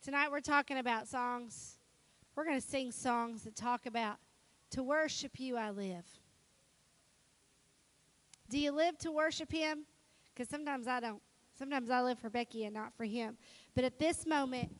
Tonight we're talking about songs. We're going to sing songs that talk about, to worship you I live. Do you live to worship him? Because sometimes I don't. Sometimes I live for Becky and not for him. But at this moment,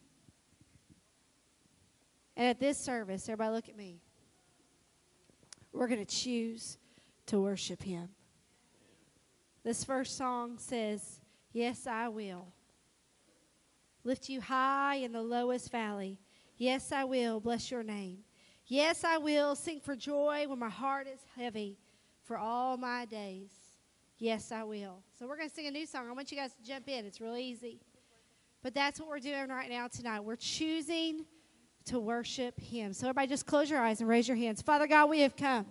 and at this service, everybody look at me. We're going to choose to worship him. This first song says, yes, I will. Lift you high in the lowest valley. Yes, I will. Bless your name. Yes, I will. Sing for joy when my heart is heavy for all my days. Yes, I will. So we're going to sing a new song. I want you guys to jump in. It's really easy. But that's what we're doing right now tonight. We're choosing to worship him. So everybody just close your eyes and raise your hands. Father God, we have come.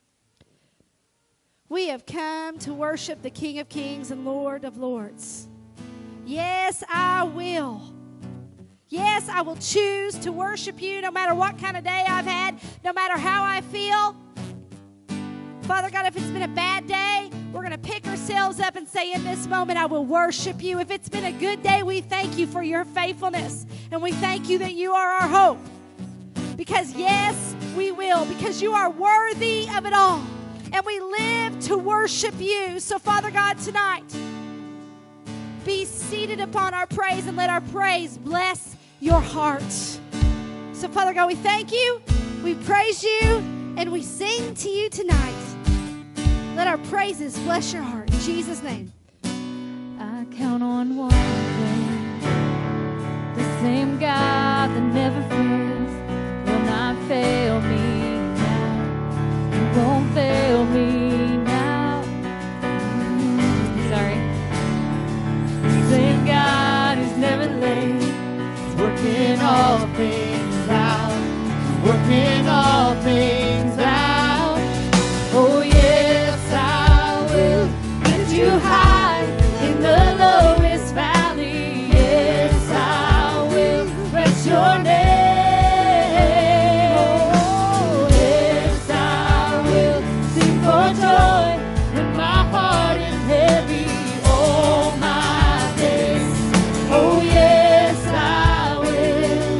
We have come to worship the King of Kings and Lord of Lords. Yes, I will. Yes, I will choose to worship you no matter what kind of day I've had, no matter how I feel. Father God, if it's been a bad day, we're going to pick ourselves up and say, in this moment, I will worship you. If it's been a good day, we thank you for your faithfulness. And we thank you that you are our hope. Because, yes, we will. Because you are worthy of it all. And we live to worship you. So, Father God, tonight, be seated upon our praise and let our praise bless your heart. So, Father God, we thank you, we praise you, and we sing to you tonight. Let our praises bless your heart. In Jesus' name. I count on one thing. The same God that never fails will not fail me now. He won't fail me now. Sorry. The same God who's never late. He's working all things out. Working all things out. Oh yes, I will lift you high in the lowest valley. Yes, I will bless your name. Oh yes, I will sing for joy when my heart is heavy all my days. Oh yes, I will.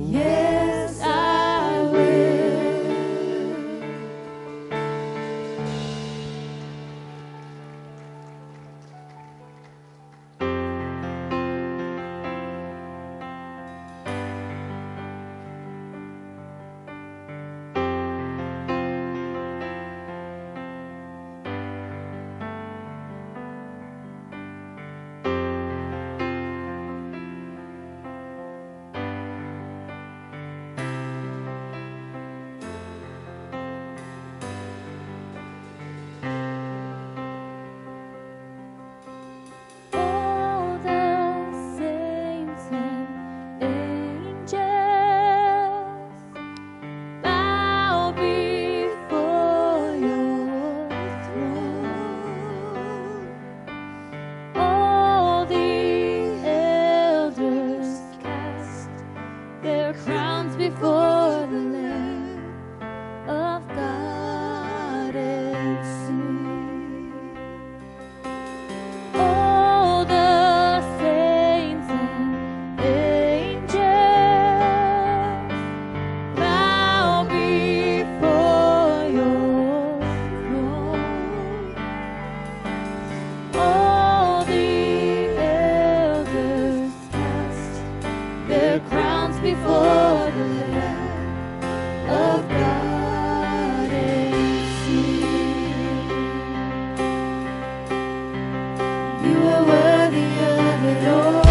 Yes, I will. All the saints and angels bow before your throne. All the elders cast their crowns before the Lamb of God and sing. All the saints and angels bow before your throne. All the elders cast their crowns before the Lamb of God and sing. You are worthy of it all.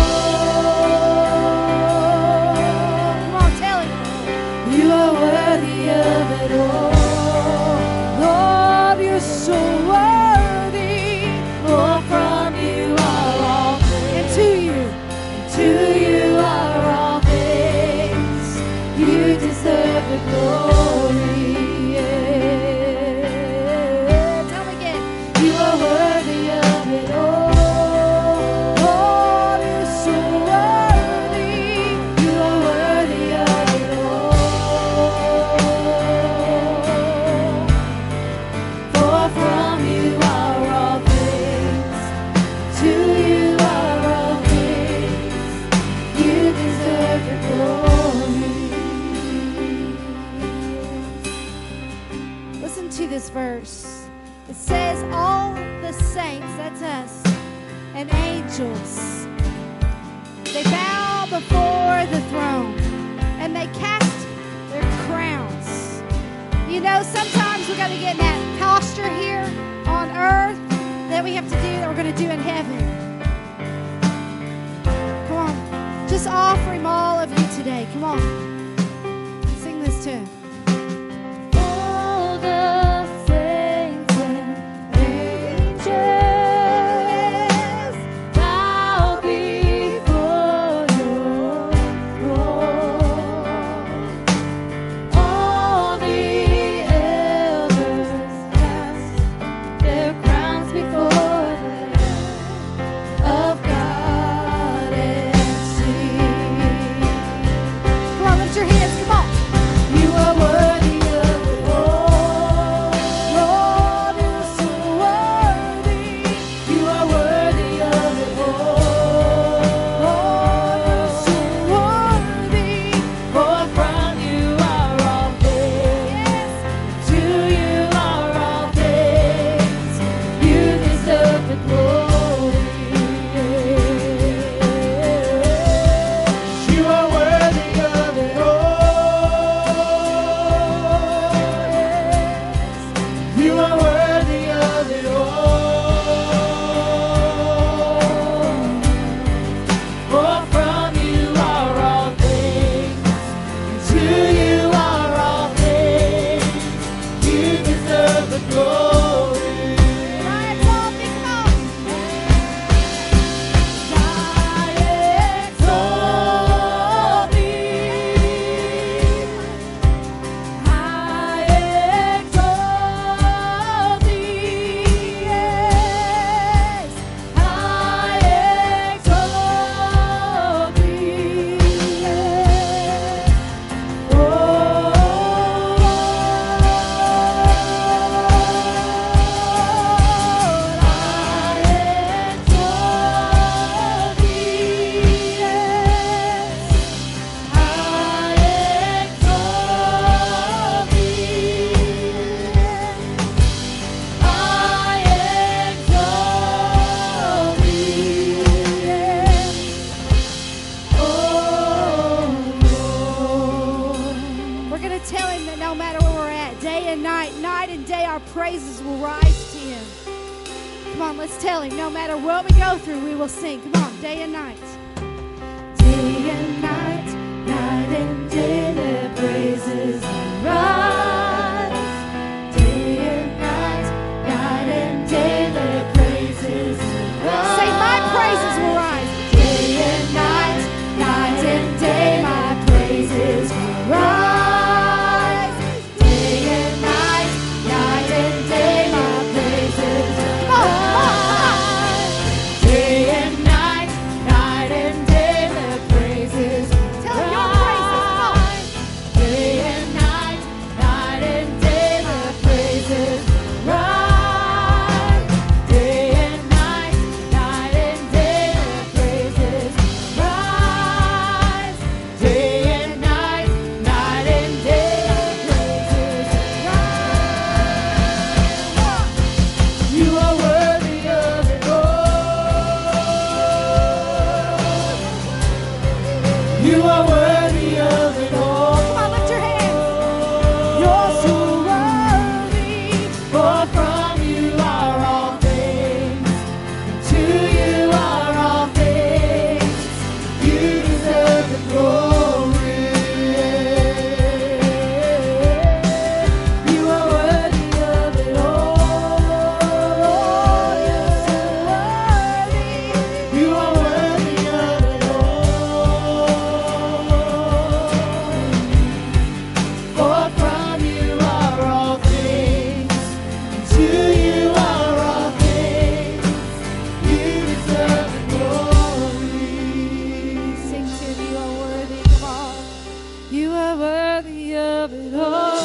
Come on, tell him. You are worthy of it all. Lord, you're so worthy. For from you are all And things. to you. To you are all things. You deserve the glory. Tell me again. You are worthy of it all. Lord, you're so worthy. You are worthy of it all. For from you are all things. To you are all things. You deserve the glory. Listen to this verse. It says, all the saints, that's us, and angels, they bow before the throne and they cast their crowns. You know, sometimes we got to get in that posture here on earth that we have to do that we're going to do in heaven. Come on. Just offer him all of you today. Come on. Sing this too. All the saints and angels bow before your throne. All the elders cast their crowns before the Lamb of God and sing. Come on, lift your hands. Come on. You are worthy of it all. Lord, you're so worthy. You are worthy of it all. Lord, you're so worthy. For from you are all things. Yes. To you are all things. You deserve the glory. You are worthy of it all. to tell him that no matter where we're at, day and night and day, our praises will rise to him. Come on, let's tell him, no matter what we go through, we will sing. Come on, day and night. Day and night, night and day, their praises rise. Day and night and day, their praises rise. Say, my praises will rise. Day and night and day, my praises rise. Day and night and day, my praises rise. Day and night and day, their praises Tell him your praises. Come on. rise. Day and night and day, my praises rise. Day and night and day, their praises rise. Day and night and day, their praises rise. You are worthy of it all. You are worthy of it all. Come on, lift your hands. You're so worthy, for from you are all things, and to you are all things. You deserve the glory. You are worthy of it all. You're so worthy. You are worthy of it all. For from you are all things, and to you are all things. You deserve the glory. Sing to him, you are worthy. Come on. You are worthy of it all.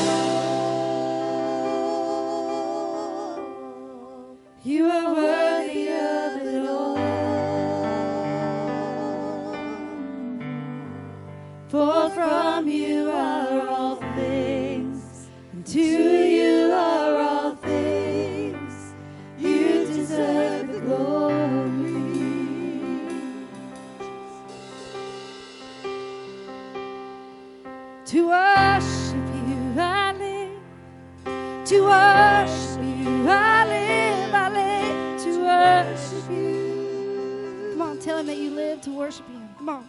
You are worthy of it all. For from you are all things, and to you are all things. You deserve the glory. To worship you, I live. To worship you, I live. I live to worship you. Come on, tell him that you live to worship him. Come on.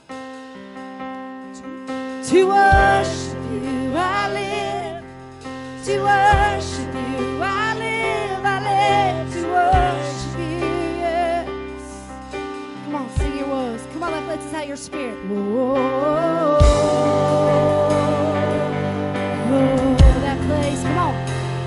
To worship you, I live. To worship you, I live. I live to worship you. Yes. Come on, sing your woes. Come on, let's us out your spirit. Whoa. That place. Come on.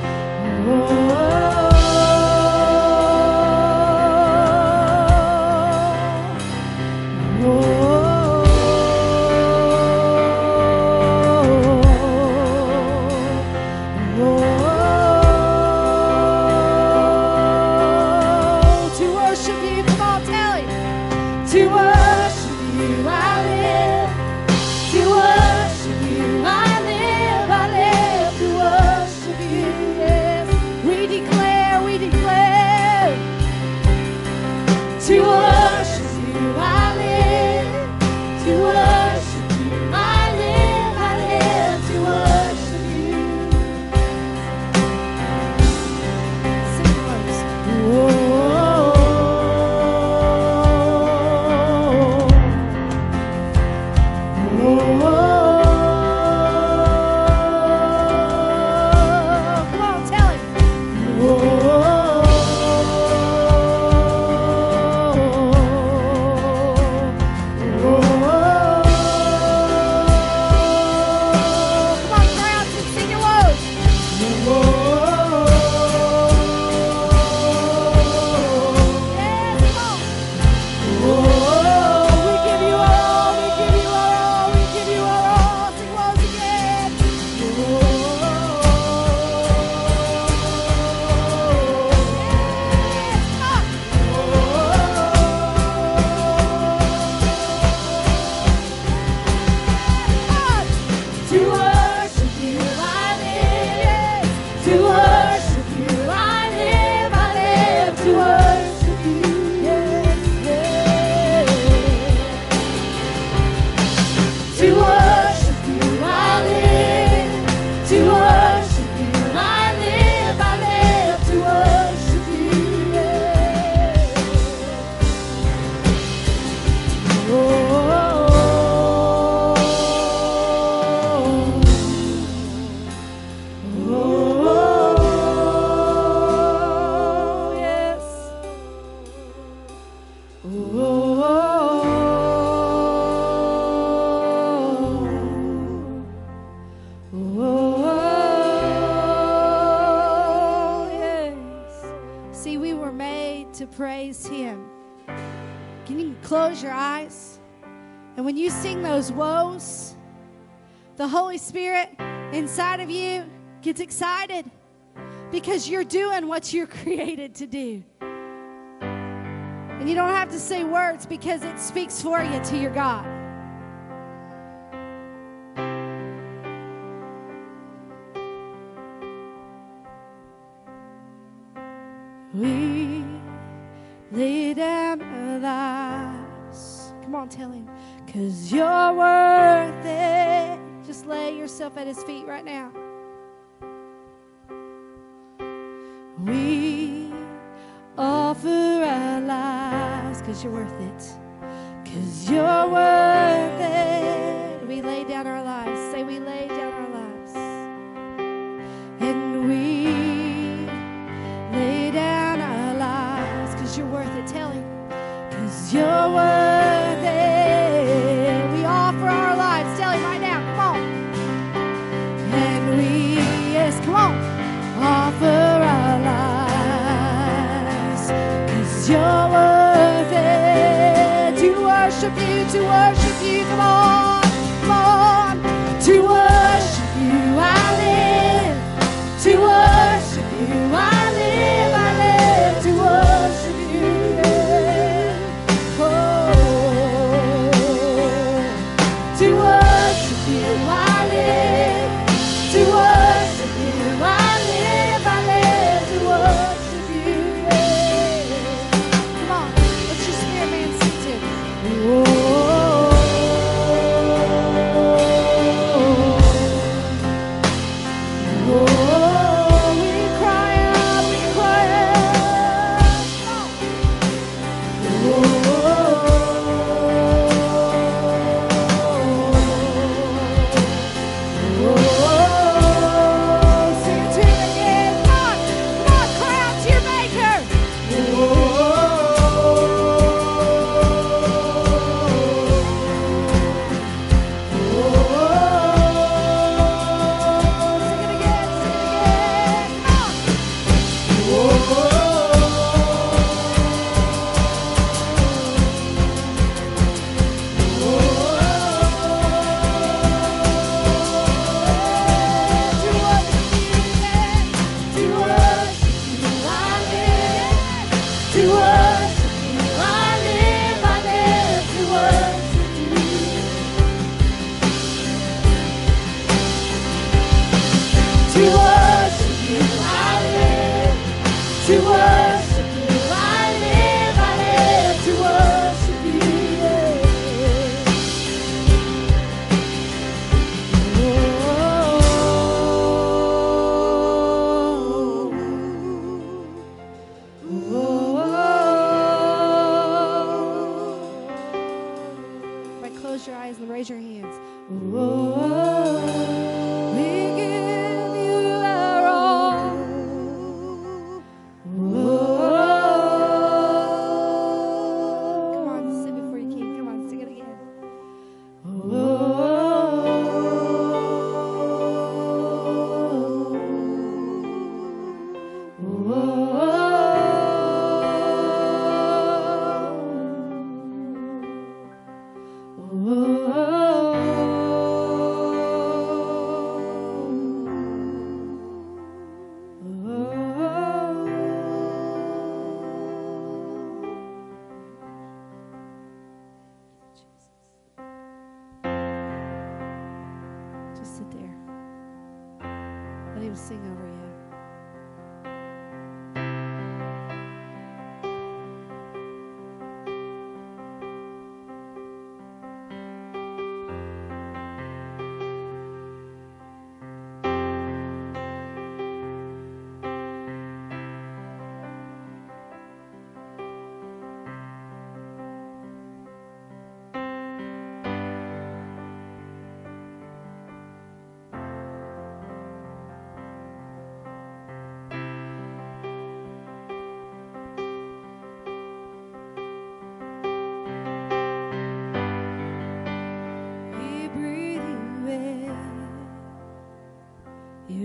To worship you, come on, tell him. To worship you, I live. To worship you, I live. I live to worship you. Yes, we declare. To worship you, I live. To worship you, I live. I live to worship you. Sing words. Come on, tell him. Come on, crowd, sing your woes. Yes, come on. We give you our all, we give you our all, we give you our all. Sing woes again. To worship you, I live. To worship you, I live. I live to worship you. To worship you, I live. praise Him. Can you close your eyes? And when you sing those woes, the Holy Spirit inside of you gets excited because you're doing what you're created to do. And you don't have to say words because it speaks for you to your God. We lay down our lives. Come on, tell Him. 'Cause you're worth it. Just lay yourself at His feet right now. We offer our lives 'cause you're worth it. 'Cause you're worth it. We lay down our lives. Say we lay down our lives. And we lay down our lives 'cause you're worth it. Tell Him. 'Cause you're worth it. We offer our lives. Tell Him right now. Come on. And we, yes, come on. Offer our lives 'cause you're worth it. To worship you, to worship you. Come on, come on. To worship you, I live. To worship you, I live. I live to worship you. Oh, to worship you, I live. To worship you, I live. I live to worship you. Come on, what's your spirit man sing to? We cry out, we cry out. Sing it to Him again. Come on, cry out to your Maker. Sing it again, come on. To worship you, I live, I live to worship you. Right, close your eyes and raise your hands. We give you our all. Come on, sing before you king. Come on, sing it again. Just sit there. Let Him sing over you.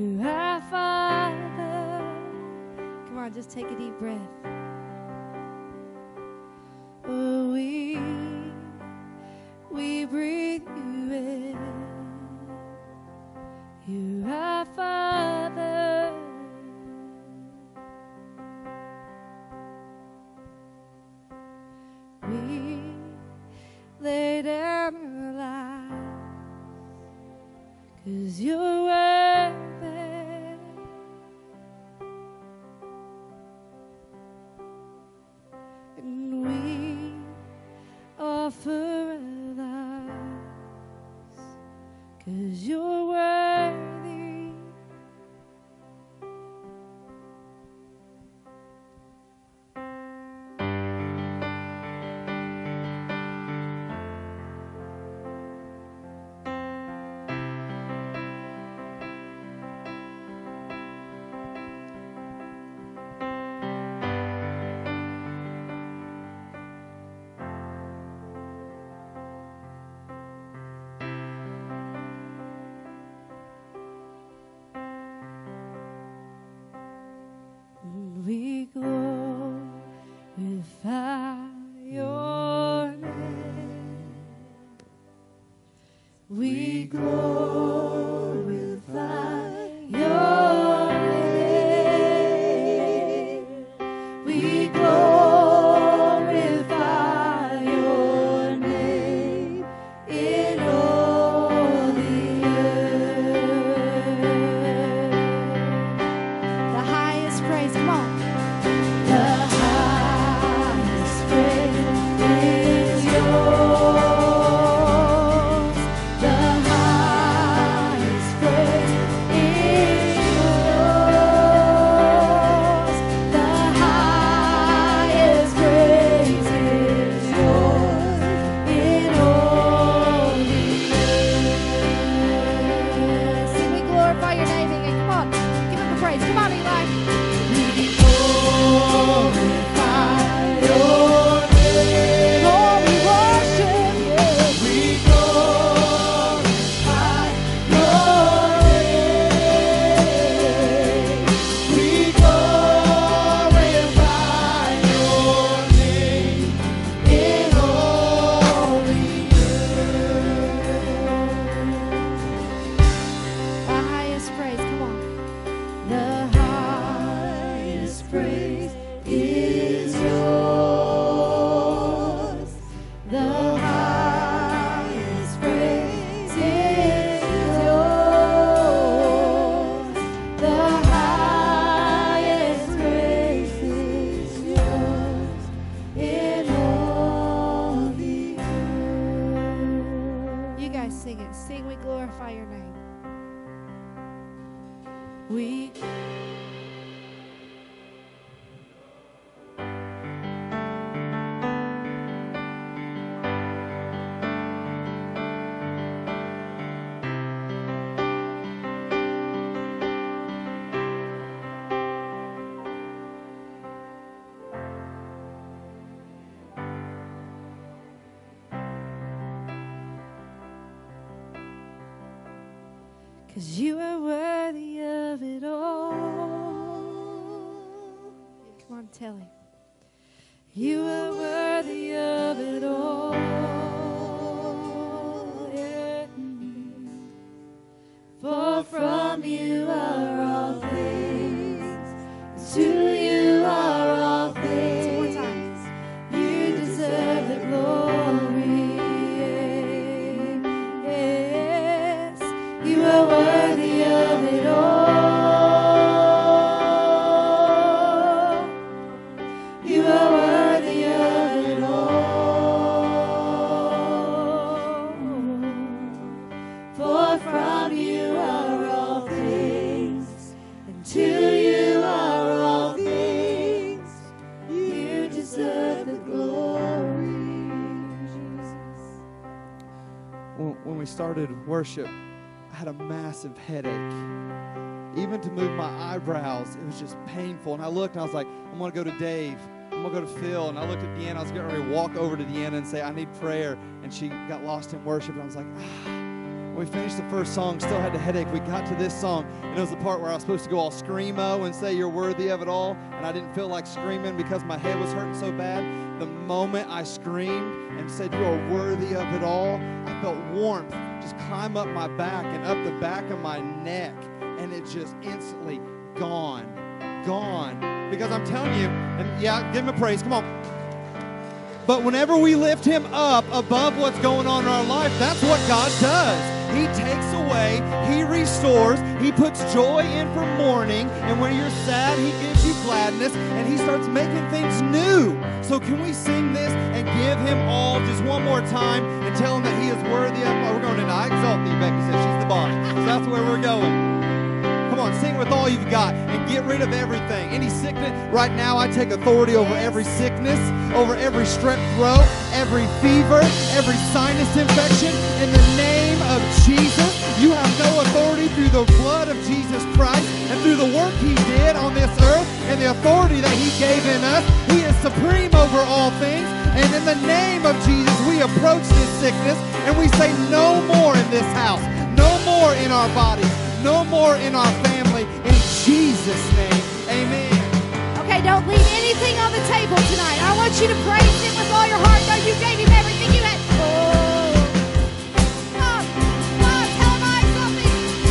Just take a deep breath. our Father. We lay down our lives, 'cause you're worthy. And we offer our lives, 'cause you're worthy. We glorify your name. We glorify your name. We glorify your name in all the earth. The highest praise, come on. The highest praise is yours. The highest praise is yours. The highest praise is yours in all the earth. Sing, we glorify your name again. Come on, give him the praise. Come on, Eli. We glorify your name. Lord, we worship you. We glorify your name. We glorify your name in all the earth. The highest praise, come on. The highest praise is yours. The highest praise is yours. The highest praise is yours in all the earth. You guys sing it. Sing, we glorify your name. We Cause you are worthy of it all. Come on, tell him. You are worthy of it all. Yeah. For from you are all things, to you are all things. You deserve the glory. Yes, you are worthy of it all. You are worthy of it all. For from you are all things, and to you are all things. You deserve the glory, Jesus. When we started worship, I had a massive headache. Even to move my eyebrows, it was just painful. And I looked and I was like, I'm going to go to Dave. I'm going to go to Phil. And I looked at Deanna. I was getting ready to walk over to Deanna and say, I need prayer. And she got lost in worship. And I was like, When we finished the first song, still had the headache. We got to this song, and it was the part where I was supposed to go all screamo and say, you're worthy of it all. And I didn't feel like screaming because my head was hurting so bad. The moment I screamed and said, you are worthy of it all, I felt warmth just climb up my back and up the back of my neck. and it just instantly gone. Because I'm telling you, and yeah, give him a praise, come on. But whenever we lift him up above what's going on in our life, that's what God does. He takes away, he restores, he puts joy in for mourning, and when you're sad, he gives you gladness, and he starts making things new. So can we sing this and give him all just one more time and tell him that he is worthy of? Oh, we're going to I exalt thee, Becky says. She's the boss. So that's where we're going. Come on, sing with all you've got and get rid of everything. Any sickness, right now I take authority over every sickness, over every strep throat, every fever, every sinus infection. In the name of Jesus, you have no authority through the blood of Jesus Christ and through the work he did on this earth and the authority that he gave in us. He is supreme over all things. And in the name of Jesus, we approach this sickness and we say no more in this house, no more in our bodies, no more in our family. In Jesus' name, amen. Okay, don't leave anything on the table tonight. I want you to praise him with all your heart. Know you gave him everything you had. Oh. Come on, tell him I something.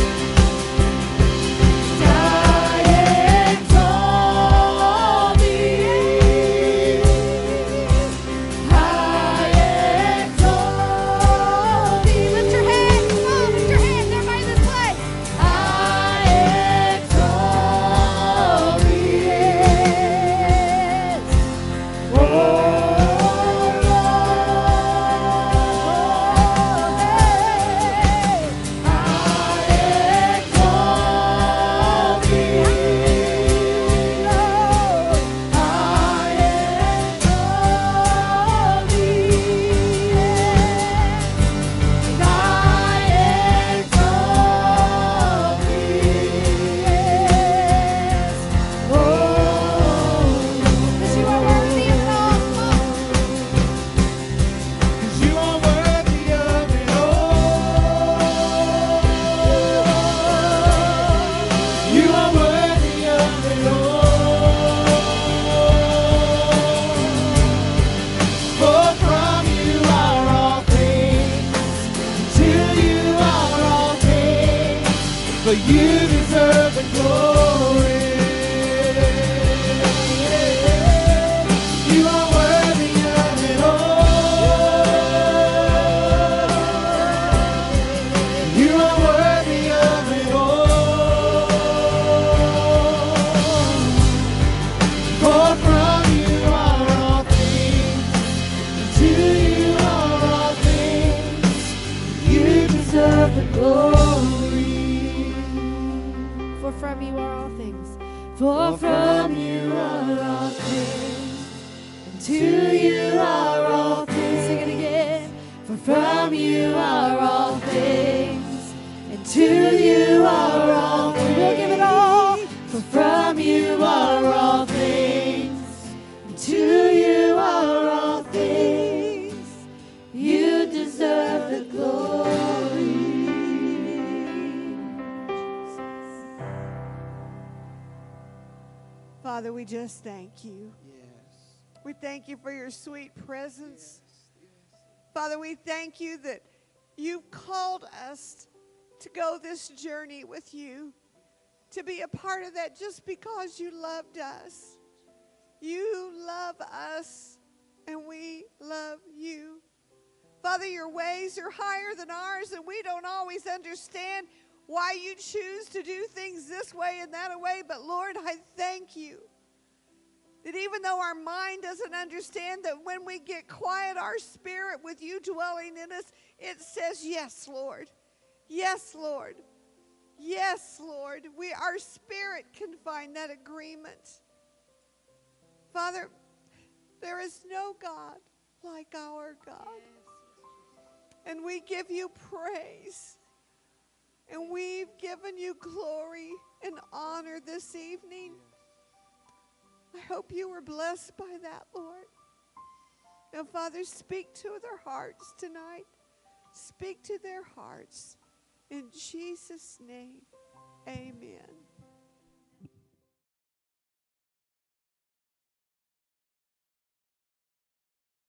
Lift your hands. Come on, lift your hands, everybody in this place. But you deserve the glory. You are worthy of it all. You are worthy of it all. For from you are all things, and to you are all things. You deserve the glory. For from you are all things. For from you are all things, and to you are all things. Sing it again. For from you are all things, and to you are all things. We'll give it all. For from you are all things, and to you are all things. You deserve the glory. Father, we just thank you. Yes. We thank you for your sweet presence. Father, we thank you that you've called us to go this journey with you, to be a part of that just because you loved us. You love us, and we love you. Father, your ways are higher than ours, and we don't always understand why you choose to do things this way and that way. But Lord, I thank you that even though our mind doesn't understand, that when we get quiet, our spirit with you dwelling in us, it says, yes, Lord. Yes, Lord. Yes, Lord. Our spirit can find that agreement. Father, there is no God like our God. And we give you praise. And we've given you glory and honor this evening. I hope you were blessed by that, Lord. Now, Father, speak to their hearts tonight. Speak to their hearts. In Jesus' name, amen.